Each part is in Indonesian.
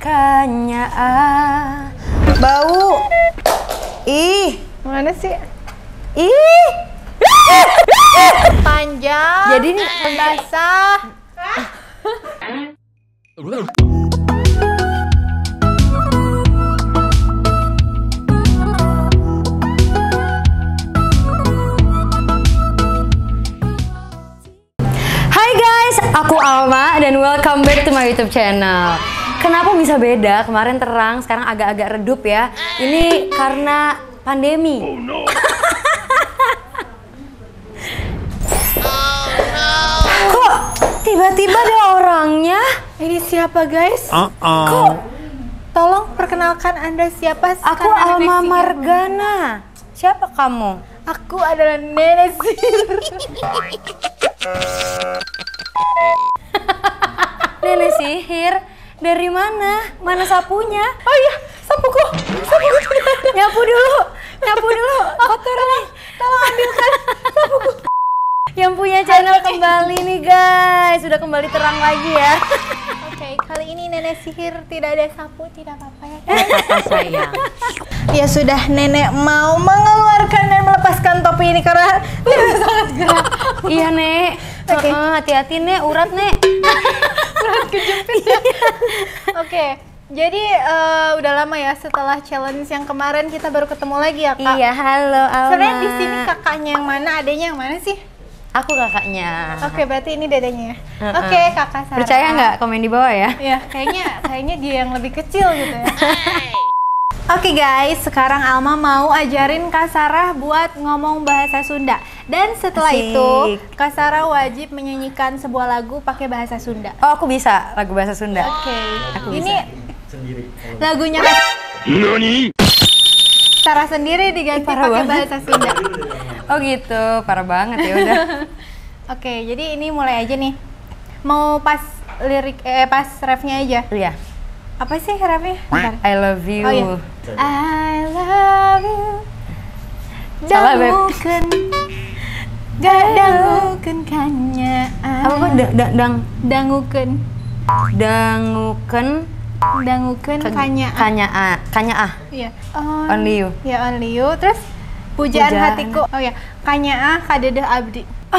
kanya bau. Ih, Mana sih? ih. Panjang. Jadi ini basah. Hai guys, aku Alma dan welcome back to my YouTube channel. Kenapa bisa beda? Kemarin terang, sekarang agak-agak redup ya. Ini karena pandemi. Oh no. Kok tiba-tiba ada orangnya? Ini siapa guys? Kok Tolong perkenalkan Anda siapa? aku Alma Margana. Siapa kamu? Aku adalah Nenek Sihir. Nenek sihir? Dari mana? Mana sapunya? Oh iya, sapuku. Nyapu dulu. Kotor nih. Tolong ambilkan sapuku. Yang punya channel kembali nih guys. Sudah kembali terang lagi ya. Oke, kali ini Nenek Sihir tidak ada sapu, tidak apa-apa ya. Apa sayang? Ya sudah, Nenek mau mengeluarkan dan melepaskan topi ini karena Nenek sangat gerak. Iya nek. Oke. Hati-hati nek, urat nek. Berat kejepit ya. Oke, jadi udah lama ya setelah challenge yang kemarin kita baru ketemu lagi ya kak. Iya, halo Alma. Sebenarnya di sini kakaknya yang mana, adanya yang mana sih? Aku kakaknya. Oke, berarti ini dedenya ya. Oke, kakak Sarah. Percaya nggak? Komen di bawah ya. Ya, kayaknya dia yang lebih kecil gitu ya. Oke guys, sekarang Alma mau ajarin Kak Sarah buat ngomong bahasa Sunda. Dan setelah Asik. itu, Kak Sarah wajib menyanyikan sebuah lagu pakai bahasa Sunda. Oh, aku bisa lagu bahasa Sunda. Oke. Aku Ini sendiri. lagunya Kak Sarah sendiri diganti parah pakai banget. bahasa Sunda. Oh gitu, parah banget ya udah. Oke, jadi ini mulai aja nih. Mau pas lirik pas refnya aja. Iya. Apa sih refnya? Bentar. I love you. Oh iya. I love you. Salah, Beb. Dangukeun. Dangukeun kanya. Apa kok Dangukeun. dangukeun Kanya. kanya Iya. only you. Ya only you. Terus pujaan Pujaan. hatiku. Oh ya, kanya kadeudeung abdi.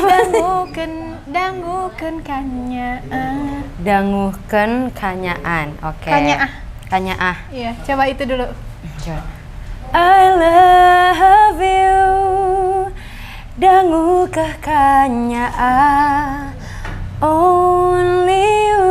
Dangukeun kanya. Dangukeun kanyaan. Oke. Kanyaah. Iya, coba itu dulu. Coba. I love you. Dangukeun kanyaah. Only you.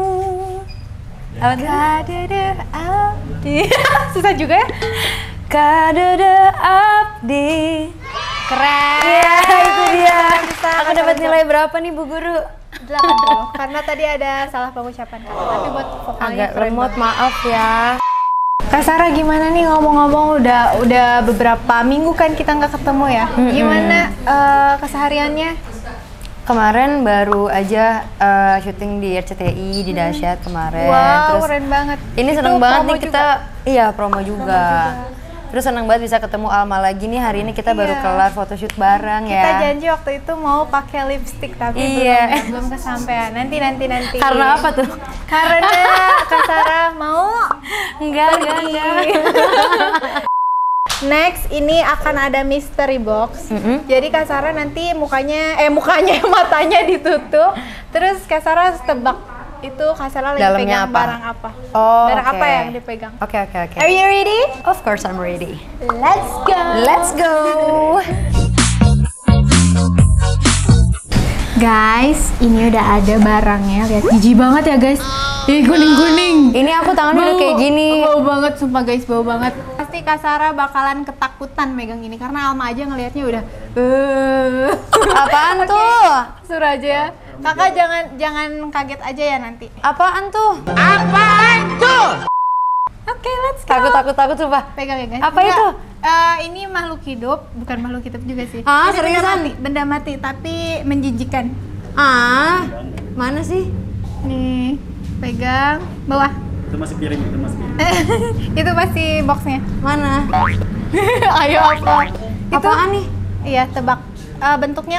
Kadeudeung abdi. Susah juga ya? Kadeudeung abdi. Keren. Ya, itu dia. Bisa, Aku Kak dapat Sarah. nilai berapa nih Bu Guru? 80 karena tadi ada salah pengucapan kata, tapi buat vokalnya Agak keren lemot, banget. maaf ya. Kak Sarah gimana nih ngomong-ngomong udah beberapa minggu kan kita nggak ketemu ya? Gimana kesehariannya? Kemarin baru aja syuting di RCTI di Dahsyat kemarin. Wow, Terus keren banget. ini Itu seneng banget promo nih kita, iya promo juga. Terus seneng banget bisa ketemu Alma lagi nih, hari ini kita baru Iya. kelar photoshoot bareng Kita ya. janji waktu itu mau pakai lipstick tapi Iya. belum kesampaian. Nanti. Karena apa tuh? Karena Kak Sarah mau Enggak. Next, ini akan ada mystery box. Jadi Kak Sarah nanti mukanya matanya ditutup. Terus Kak Sarah harus tebak itu Kak Sarah lagi Dalamnya pegang apa? barang apa. Oh, Barang oke. apa yang dipegang? Oke. Are you ready? Of course I'm ready. Let's go. Let's go. Guys, ini udah ada barangnya. Lihat, jijik banget ya guys. Kuning-kuning. Ini aku tangannya udah kayak gini. Bau banget, sumpah guys, bau banget. Pasti Kak Sarah bakalan ketakutan megang ini karena Alma aja ngelihatnya udah. Apaan tuh? Suruh aja ya. Kakak jangan kaget aja ya nanti. Apaan tuh? Oke, let's go. Takut sumpah. Pegang ya guys. Apa itu? Ini makhluk hidup, bukan makhluk hidup juga sih. Ah, Ini seriusan? benda mati tapi menjijikan. Mana sih? Nih, pegang bawah. Itu masih piring, Itu masih boxnya. Mana? Ayo apa? Apaan nih? Iya, tebak. Bentuknya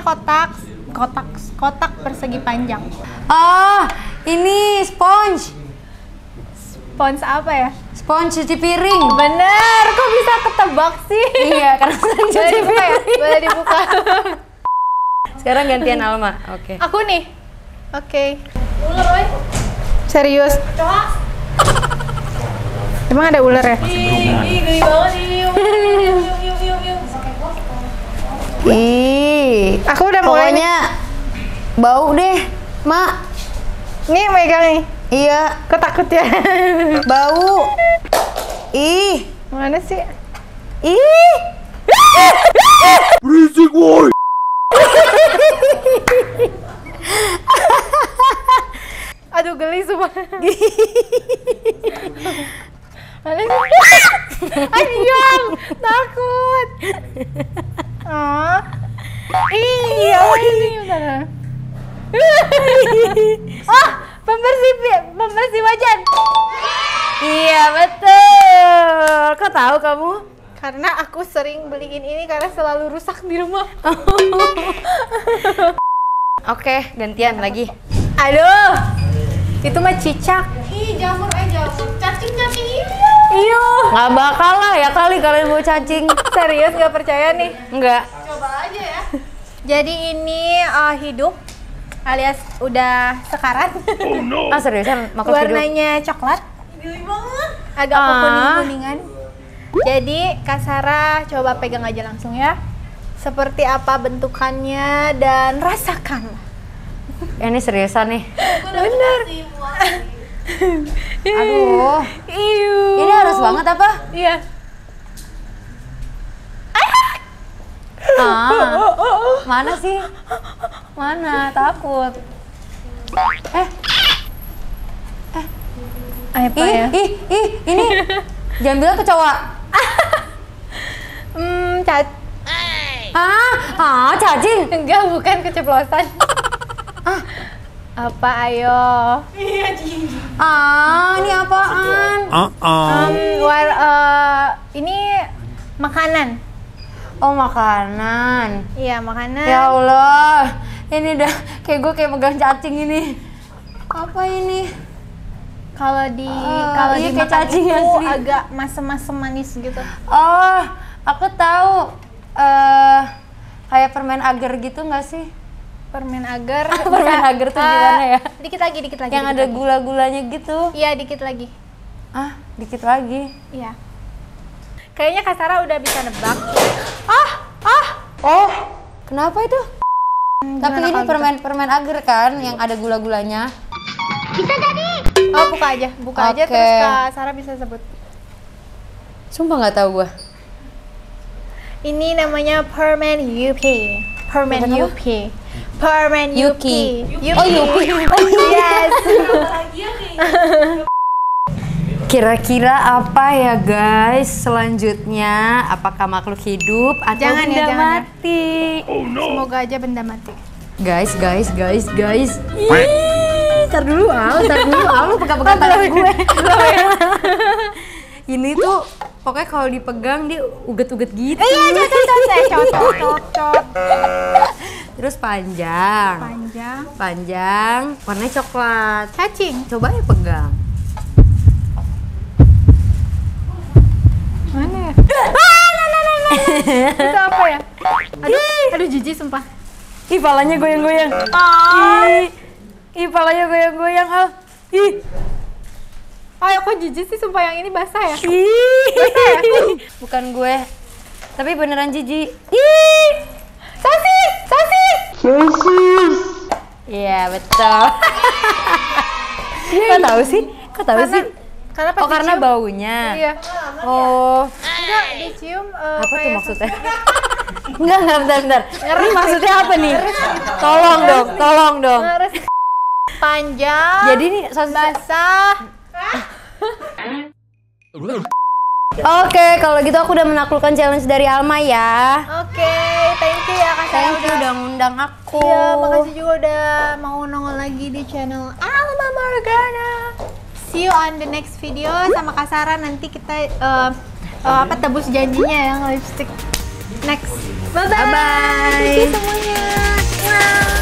kotak persegi panjang. Oh, ini sponge. Spons apa ya? Spons cuci piring. Bener, kok bisa ketebak sih? Iya, karena sering Boleh cuci dibuka ya? piring. Boleh dibuka. Sekarang gantian Alma. Oke. Aku nih. Oke. Ular, woy. Serius? Coba. Emang ada ular ya? Ih, geli banget nih. Yuk. Ih, Aku udah mulai. pokoknya bau deh, Mak. Nih megang nih. Iya, Kok takut ya? bau. Ih, Mana sih? ih. Berisik woi. Aduh geli sumpah. Mana sih? Diam, takut. Oh. Iya, ini benar. Oh, pembersih wajan. Iya, betul. Kok tahu kamu? Karena aku sering beliin ini karena selalu rusak di rumah. Oke, gantian lagi. Aduh, itu mah cicak. Ih, jamur. Cacing-cacing ini. Iya. Nggak bakal lah ya kali kalian mau cacing. Serius nggak percaya nih? Enggak. Coba aja ya. Jadi ini hidup alias udah sekarat. Oh no. Ah seriusan makhluk hidup? Warnanya coklat. Geli banget. Agak kuning-kuningan. Jadi Kak Sarah coba pegang aja langsung ya. Seperti apa bentukannya dan rasakan. Ini seriusan nih. Bener. Aduh. Iu. Ini harus banget apa? Iya. Mana sih? Mana? Takut. Apa ya? Ini jangan bilang kecoa. Cacing. Enggak, bukan keceplosan. Apa ayo? Ini apaan? Ini makanan. Oh, makanan. Iya, makanan. Ya Allah, ini dah kayak gue kayak megang cacing ini. Apa ini? Kalau di iya, kayak dimakan cacing itu asli. agak masem-masem manis gitu. Oh, aku tahu. Kayak permen agar gitu nggak sih? Permen agar. Permen agar tuh gimana ya? Dikit lagi. Yang ada gula-gulanya gitu. Iya, dikit lagi. Dikit lagi. Iya. Kayaknya Kak Sarah udah bisa nebak. Oh, kenapa itu? Tapi Gimana ini kalau permen agar kan yang ada gula-gulanya. Oh, buka aja Oke. terus Kak Sarah bisa sebut. Sumpah nggak tahu gua. Ini namanya permen Yupi. Permen Bukan apa? Yupi. Permen Yuki. Yupi. Oh, Yupi. Yes. Kira-kira apa ya guys selanjutnya? Apakah makhluk hidup atau Jangan ya, benda jangan ya. mati? Oh no. Semoga aja benda mati. Guys. Ntar dulu Al, lu pegang-pegang tangan gue. Ini tuh pokoknya kalau dipegang dia uget-uget gitu. Iya, cocok. Terus panjang, warnanya coklat. Cacing. Coba ya pegang. Mana ya? Itu apa ya? Aduh jijik sumpah. Ih, palanya goyang-goyang. Ih, palanya goyang-goyang, Al. Ih. Kok jijik sih sumpah, yang ini basah ya? Ih. Bukan gue. Tapi beneran jijik. Ih. Sosis. Iya, betul. Kok tahu sih? Karena pas Karena dicium. baunya. Iya. Oh. Enggak, dicium Apa tuh kayak maksudnya? Enggak, bentar. Ini maksudnya apa nih? Tolong dong. Harus panjang. Jadi nih sosis basah. Oke, kalau gitu aku udah menaklukkan challenge dari Alma ya. Oke, thank you ya Kak Sarah Thank you udah ngundang aku. Iya, makasih juga udah mau nongol lagi di channel Alma Morgana. See you on the next video sama Kak Sarah, nanti kita tebus janjinya yang lipstick next. Bye bye. Bye-bye. Thank you semuanya. Wow.